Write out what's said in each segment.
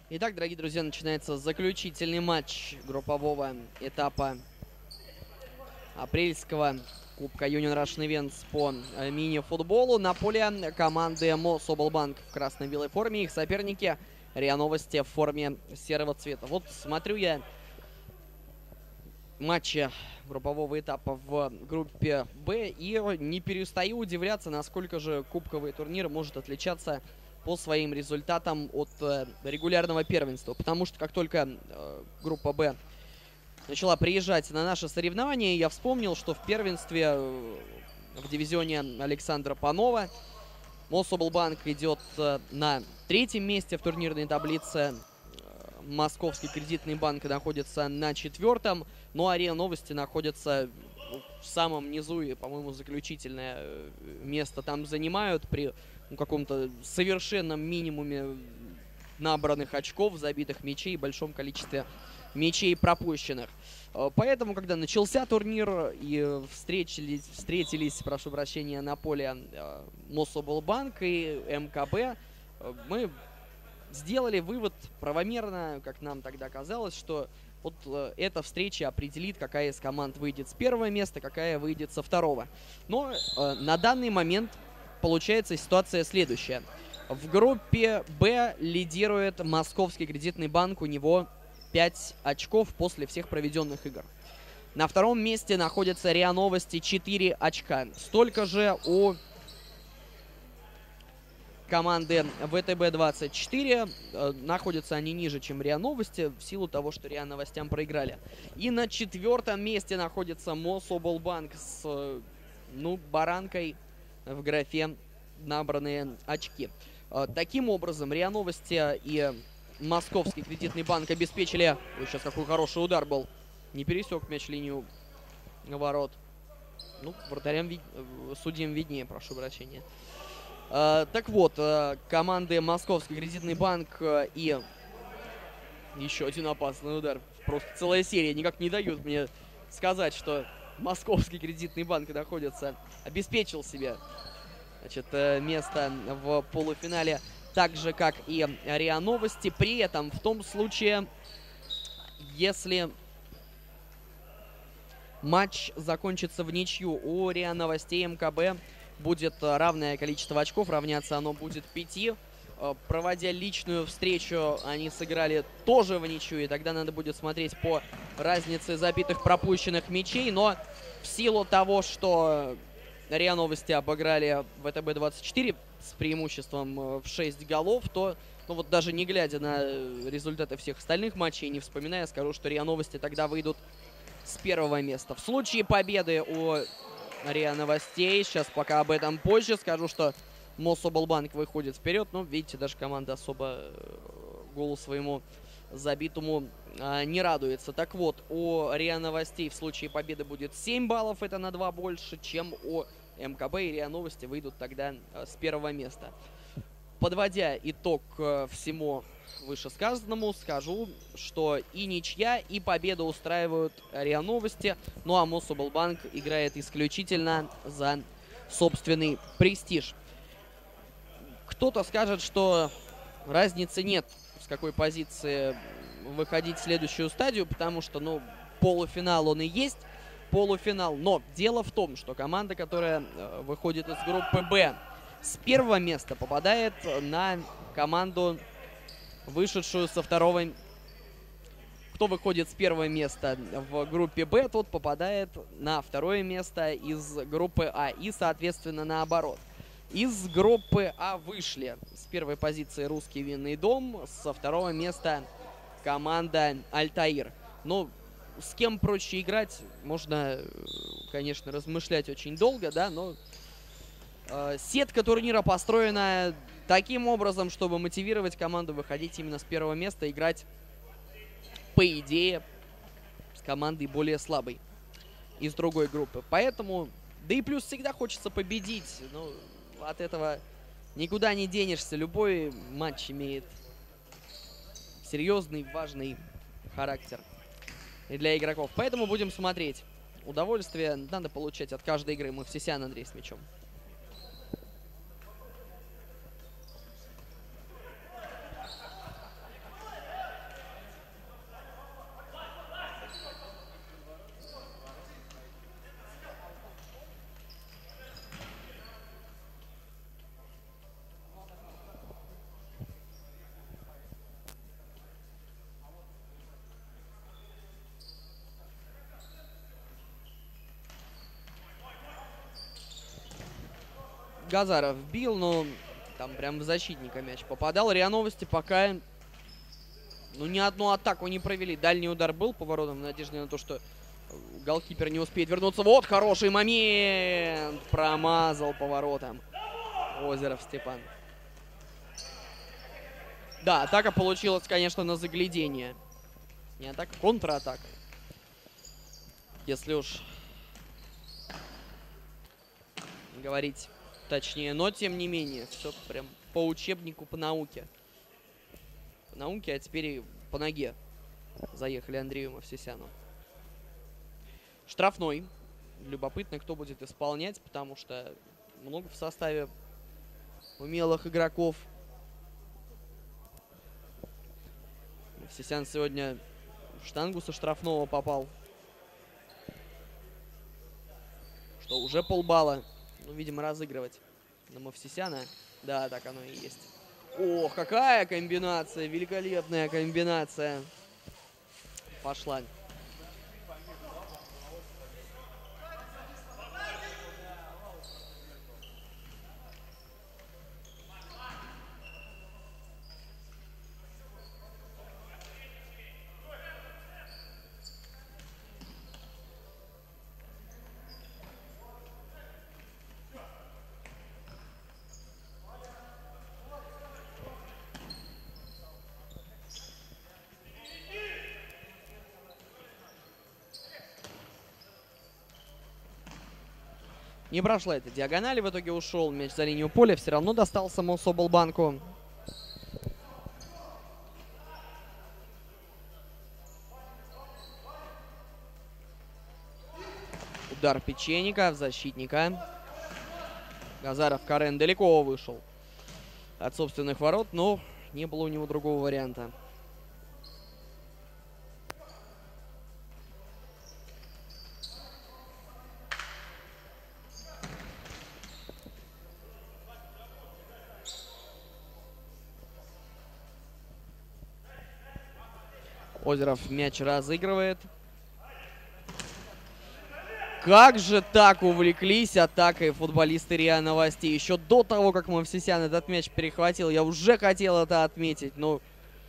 Итак, дорогие друзья, начинается заключительный матч группового этапа апрельского Кубка Union Russian Events по мини-футболу. На поле команды Мособлбанк в красно-белой форме. Их соперники РИА Новости в форме серого цвета. Вот смотрю я матчи группового этапа в группе Б и не перестаю удивляться, насколько же кубковый турнир может отличаться по своим результатам от регулярного первенства. Потому что как только группа Б начала приезжать на наши соревнования, я вспомнил, что в первенстве в дивизионе Александра Панова Мособлбанк идет на 3-м месте в турнирной таблице. Московский кредитный банк находится на 4-м. Ну а РИА Новости находится в самом низу и, по-моему, заключительное место там занимают при каком-то совершенном минимуме набранных очков, забитых мячей и большом количестве мячей пропущенных. Поэтому, когда начался турнир и встретились, прошу прощения, на поле Мособлбанк и МКБ, мы сделали вывод правомерно, как нам тогда казалось, что вот эта встреча определит, какая из команд выйдет с первого места, какая выйдет со второго. Но на данный момент получается ситуация следующая. В группе Б лидирует Московский кредитный банк, у него 5 очков после всех проведенных игр. На втором месте находится РИА Новости, 4 очка. Столько же у команды ВТБ-24. Находятся они ниже, чем РИА Новости, в силу того, что РИА Новостям проиграли. И на 4-м месте находится Мособлбанк с, баранкой в графе набранные очки. Таким образом, РИА Новости и Московский кредитный банк обеспечили... Ой, сейчас какой хороший удар был. Не пересек мяч линию ворот. Вратарям, судьям виднее, прошу прощения. Так вот, команды Московский кредитный банк и еще один опасный удар. Просто целая серия. Никак не дают мне сказать, что Московский кредитный банк обеспечил себе, место в полуфинале, так же, как и РИА Новости. При этом, в том случае, если матч закончится в ничью, у РИА Новостей МКБ будет равное количество очков, равняться оно будет 5. Проводя личную встречу, они сыграли тоже в ничью, и тогда надо будет смотреть по разнице забитых пропущенных мячей. Но в силу того, что РИА Новости обыграли ВТБ-24 с преимуществом в 6 голов, то, даже не глядя на результаты всех остальных матчей, не вспоминая, скажу, что РИА Новости тогда выйдут с первого места. В случае победы у РИА Новостей, сейчас пока об этом позже, скажу, что Мособлбанк выходит вперед. Видите, даже команда особо голу своему забитому не радуется. Так вот, у РИА Новостей в случае победы будет 7 баллов, это на 2 больше, чем у МКБ, и РИА Новости выйдут тогда с первого места. Подводя итог всему вышесказанному, скажу, что и ничья, и победа устраивают РИА Новости, а Мособлбанк играет исключительно за собственный престиж. Кто-то скажет, что разницы нет, с какой позиции выходить в следующую стадию, потому что, полуфинал он и есть полуфинал. Но дело в том, что команда, которая выходит из группы Б с первого места, попадает на команду, вышедшую со второго. Кто выходит с первого места в группе Б, тот попадает на второе место из группы А. И, соответственно, наоборот. Из группы А вышли с первой позиции Русский винный дом, со второго места команда Альтаир. С кем проще играть, можно, конечно, размышлять очень долго, да, но сетка турнира построена таким образом, чтобы мотивировать команду выходить именно с первого места, играть, по идее, с командой более слабой из другой группы. Поэтому, да и плюс всегда хочется победить, от этого никуда не денешься. Любой матч имеет серьезный, важный характер и для игроков. Поэтому будем смотреть. Удовольствие надо получать от каждой игры. Мовсисян Андрей с мячом. Газаров бил, но там прям в защитника мяч попадал. РИА Новости пока, ну, ни одну атаку не провели. Дальний удар был по воротам в надежде на то, что голкипер не успеет вернуться. Вот хороший момент. Промазал по воротам Озеров Степан. Да, атака получилась, конечно, на заглядение. Не атака, контратака. Если уж говорить точнее. Но, тем не менее, все прям по учебнику, по науке. По науке, а теперь и по ноге заехали Андрею Мовсисяну. Штрафной. Любопытно, кто будет исполнять, потому что много в составе умелых игроков. Мовсисян сегодня в штангу со штрафного попал. Что уже полбалла. Ну, видимо, разыгрывать на Мовсисяна. Да, так оно и есть. Ох, какая комбинация. Великолепная комбинация. Пошла. Не прошла эта диагональ, в итоге ушел мяч за линию поля, все равно достался Мособлбанку. Удар Печеника в защитника. Газаров Карен далеко вышел от собственных ворот, но не было у него другого варианта. Озеров мяч разыгрывает. Как же так увлеклись атакой футболисты РИА Новостей. Еще до того, как Мовсисян этот мяч перехватил, я уже хотел это отметить. Но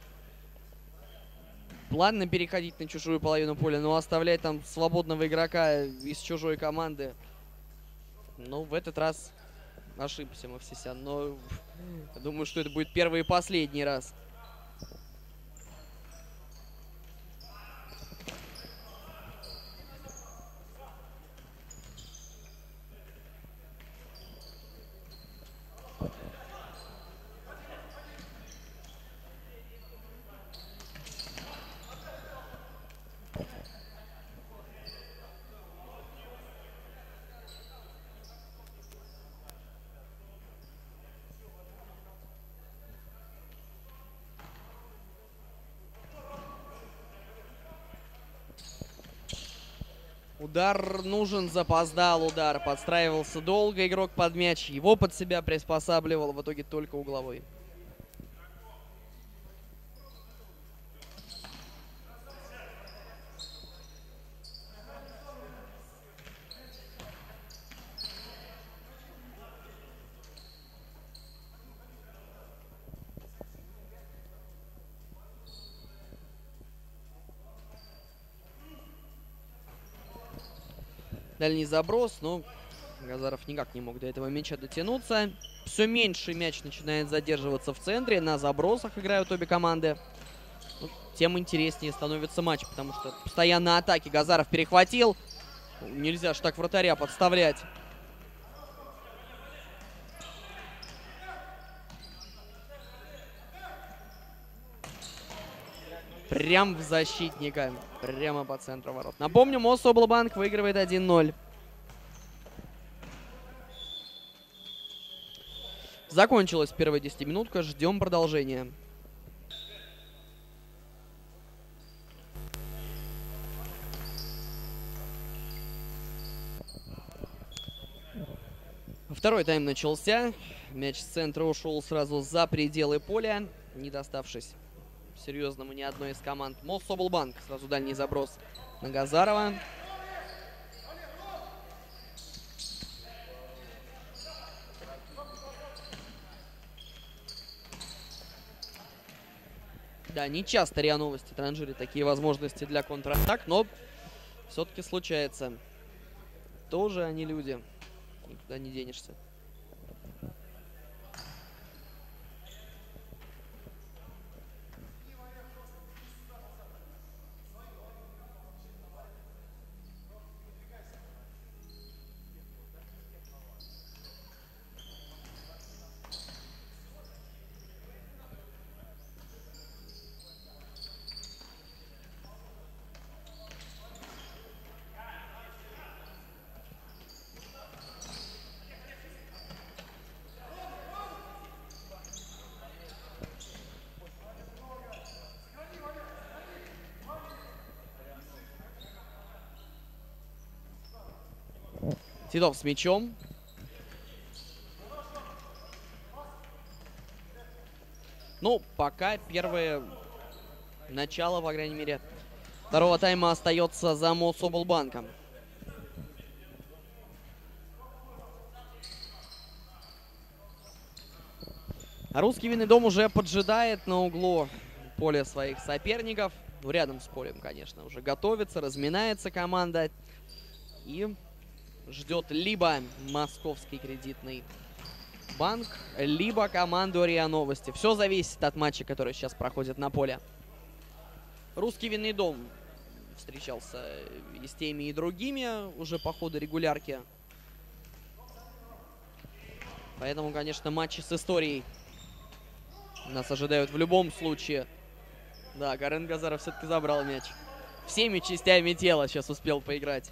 ладно переходить на чужую половину поля, но оставлять там свободного игрока из чужой команды. Ну, в этот раз ошибся Мовсисян. Но думаю, что это будет первый и последний раз. Удар нужен, запоздал удар. Подстраивался долго игрок под мяч. Его под себя приспосабливал. В итоге только угловой. Дальний заброс, но Газаров никак не мог до этого мяча дотянуться. Все меньше мяч начинает задерживаться в центре. На забросах играют обе команды. Ну, тем интереснее становится матч, потому что постоянно атаки. Газаров перехватил. Нельзя ж так вратаря подставлять. Прям в защитника. Прямо по центру ворот. Напомню, Мособлбанк выигрывает 1-0. Закончилась первая 10-минутка. Ждем продолжения. Второй тайм начался. Мяч с центра ушел сразу за пределы поля, не доставшись серьезному ни одной из команд. Мособлбанк. Сразу дальний заброс на Газарова. Да, не часто РИА Новости транжирит такие возможности для контратак, но все-таки случается. Тоже они люди. Никуда не денешься. Титов с мячом. Ну, пока первое начало, по крайней мере, второго тайма остается за Мособлбанком. Русский винный дом уже поджидает на углу поля своих соперников. Ну, рядом с полем, конечно, уже готовится, разминается команда. И ждет либо Московский кредитный банк, либо команду РИА Новости. Все зависит от матча, который сейчас проходит на поле. Русский винный дом встречался и с теми, и другими уже по ходу регулярки. Поэтому, конечно, матчи с историей нас ожидают в любом случае. Да, Карен Газаров все-таки забрал мяч. Всеми частями тела сейчас успел поиграть.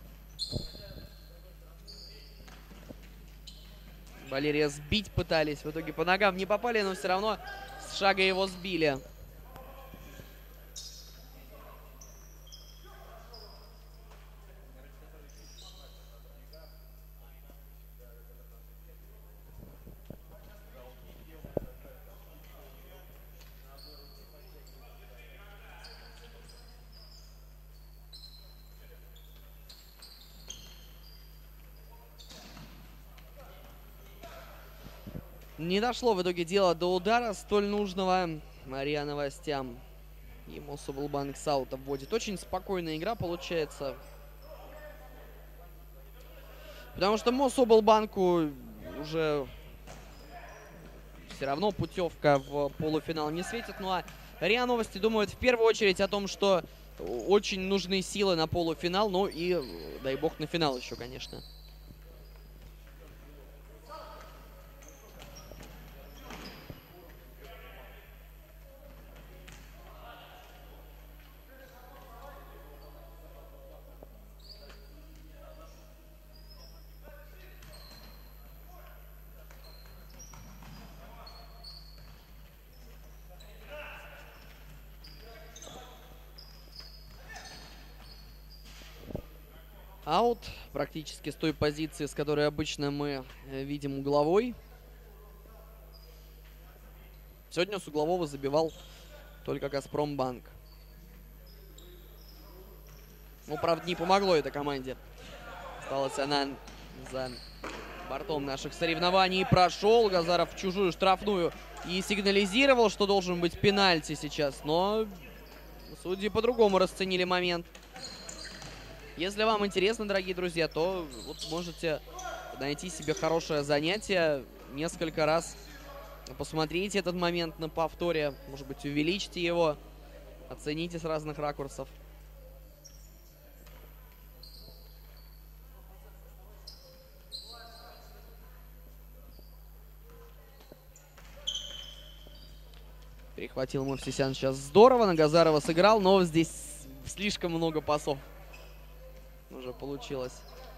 Валерия сбить пытались. В итоге по ногам не попали, но все равно с шага его сбили. Не дошло в итоге дело до удара, столь нужного РИА Новостям. И Мособлбанк с аута вводит. Очень спокойная игра получается. Потому что Мособлбанку уже все равно путевка в полуфинал не светит. Ну а РИА Новости думают в первую очередь о том, что очень нужны силы на полуфинал. Ну и, дай бог, на финал еще, конечно. Аут практически с той позиции, с которой обычно мы видим угловой. Сегодня с углового забивал только Газпромбанк. Ну, правда, не помогло этой команде. Осталась она за бортом наших соревнований. Прошел Газаров в чужую штрафную и сигнализировал, что должен быть пенальти сейчас. Но судьи по-другому расценили момент. Если вам интересно, дорогие друзья, то вот можете найти себе хорошее занятие. Несколько раз посмотрите этот момент на повторе. Может быть, увеличьте его. Оцените с разных ракурсов. Перехватил Мовсисян сейчас здорово. На Газарова сыграл, но здесь слишком много пасов уже получилось.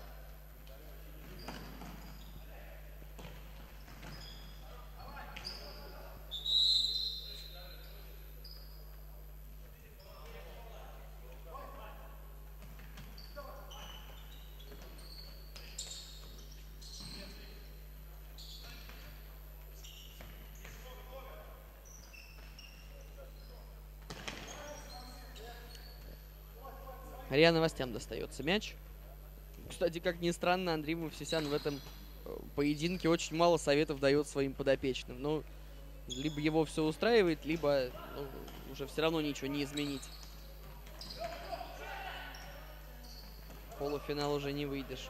РИА Новостям достается мяч. Кстати, как ни странно, Андрей Мовсисян в этом поединке очень мало советов дает своим подопечным. Ну, Либо его все устраивает, либо уже все равно ничего не изменить. В полуфинал уже не выйдешь.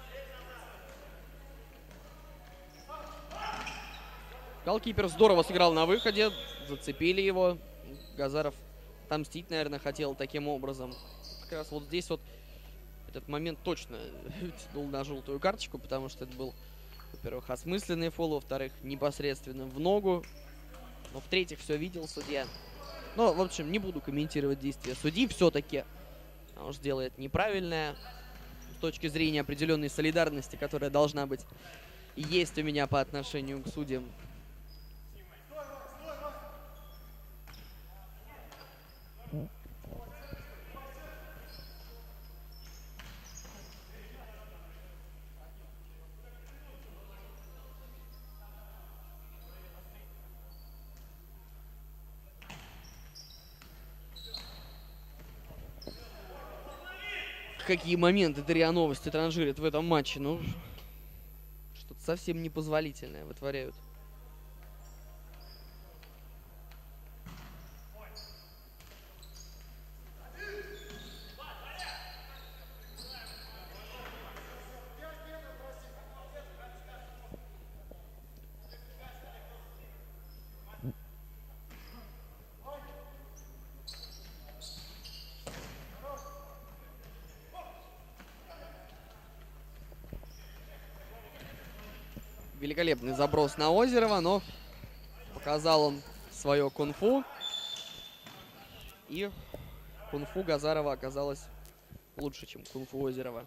Голкипер здорово сыграл на выходе. Зацепили его. Газаров отомстить, наверное, хотел таким образом. Как раз вот здесь вот этот момент точно тянул на желтую карточку, потому что это был, во-первых, осмысленный фол, во-вторых, непосредственно в ногу. Но в-третьих, все видел судья. Ну, в общем, не буду комментировать действия судьи все-таки. Он же делает неправильное. С точки зрения определенной солидарности, которая должна быть и есть у меня по отношению к судьям. Какие моменты РИА Новости транжирят в этом матче. Ну, что-то совсем непозволительное вытворяют. Великолепный заброс на Озерова, но показал он свое кунг-фу. И кунг-фу Газарова оказалось лучше, чем кунг-фу Озерова.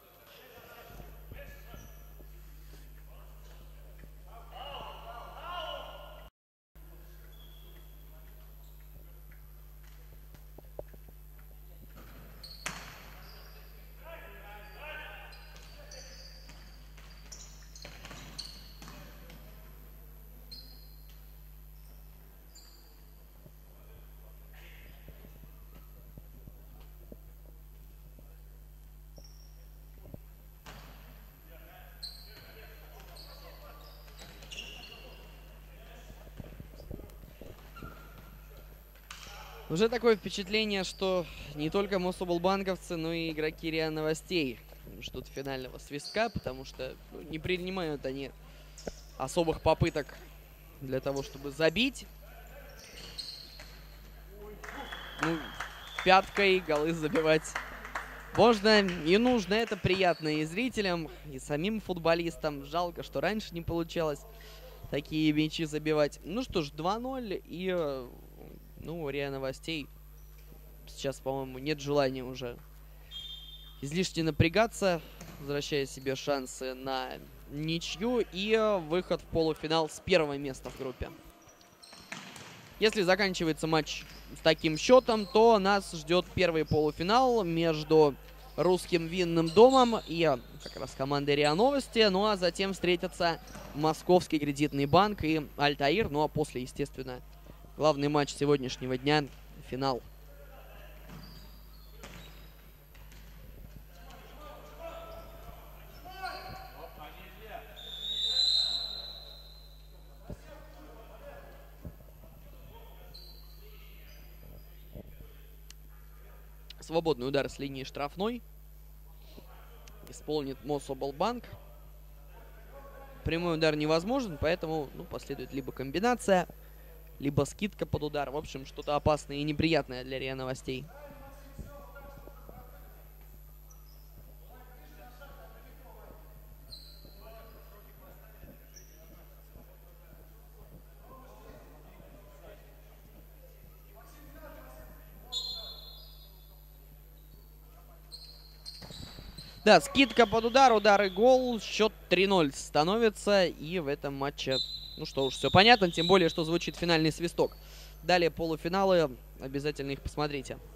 Уже такое впечатление, что не только Мособлбанковцы, но и игроки РИА Новостей ждут финального свистка, потому что не принимают они особых попыток для того, чтобы забить. Ну, пяткой голы забивать можно и нужно. Это приятно и зрителям, и самим футболистам. Жалко, что раньше не получалось такие мячи забивать. Ну что ж, 2-0 и... Ну, РИА Новостей сейчас, по-моему, нет желания уже излишне напрягаться, возвращая себе шансы на ничью и выход в полуфинал с первого места в группе. Если заканчивается матч с таким счетом, то нас ждет первый полуфинал между Русским Винным домом и как раз командой РИА Новости. Ну а затем встретятся Московский кредитный банк и Альтаир. Ну а после, естественно, главный матч сегодняшнего дня – финал. Свободный удар с линии штрафной. Исполнит Мособлбанк. Прямой удар невозможен, поэтому последует либо комбинация, либо скидка под удар. В общем, что-то опасное и неприятное для РИА Новостей. Да, скидка под удар и гол. Счет 3-0 становится. И в этом матче, ну что уж, все понятно. Тем более, что звучит финальный свисток. Далее полуфиналы. Обязательно их посмотрите.